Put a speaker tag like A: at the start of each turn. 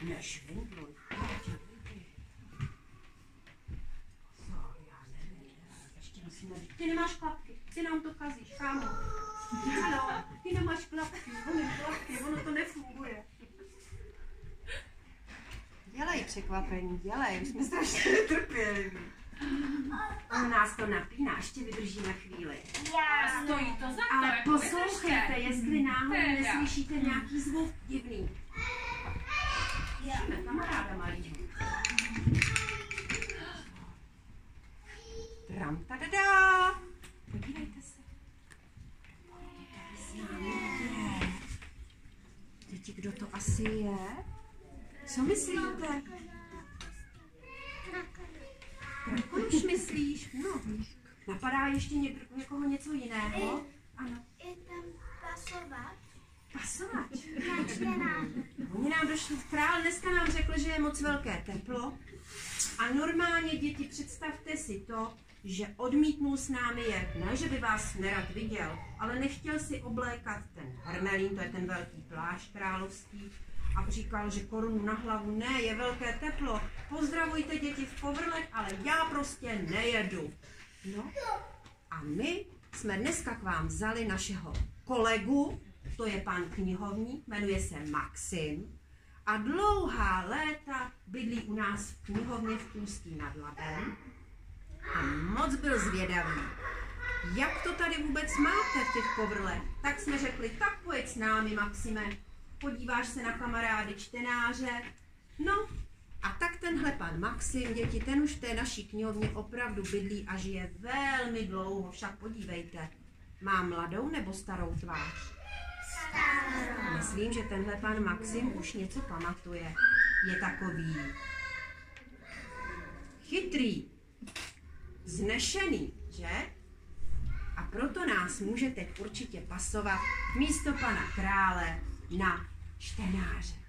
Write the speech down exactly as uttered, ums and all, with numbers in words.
A: Nešvindluj. Ještě musíme... Ty nemáš klapky, ty nám to kazíš, kámo. Ano, ty nemáš klapky, ono klapky, ono to nefunguje. Dělej překvapení, dělej, už jsme strašně netrpěliví. On nás to napíná, ještě vydržíme chvíli.
B: Já. Stojí to za to,
A: ale
B: jako
A: poslouchejte, jestli náhodou neslyšíte nějaký zvuk divný. Slyšíme kamaráda malýho. Tram tadadá. Podívejte se. Tady s námi je. Děti, kdo to asi je? Co myslíte? Proč myslíš? No, napadá ještě něk někoho něco jiného? Ano.
C: Je tam pasovač.
A: Pasovač?
C: Načtená.
A: Oni nám došli, král dneska nám řekl, že je moc velké teplo a normálně, děti, představte si to, že odmítnul s námi jet. Ne, že by vás nerad viděl, ale nechtěl si oblékat ten hermelín, to je ten velký plášť královský, a říkal, že korunu na hlavu, ne, je velké teplo, pozdravujte děti v Povrlech, ale já prostě nejedu. No a my jsme dneska k vám vzali našeho kolegu, to je pan knihovník, jmenuje se Maxim a dlouhá léta bydlí u nás v knihovně v Ústí nad Labem a moc byl zvědavý, jak to tady vůbec máte v těch Povrlech. Tak jsme řekli, tak pojď s námi, Maxime, podíváš se na kamarády čtenáře. No a tak tenhle pan Maxim, děti, ten už v té naší knihovně opravdu bydlí a žije velmi dlouho, však podívejte, má mladou nebo starou tvář?
C: Starou.
A: Myslím, že tenhle pan Maxim už něco pamatuje. Je takový chytrý, vznešený, že? A proto nás může teď určitě pasovat místo pana krále na čtenáře.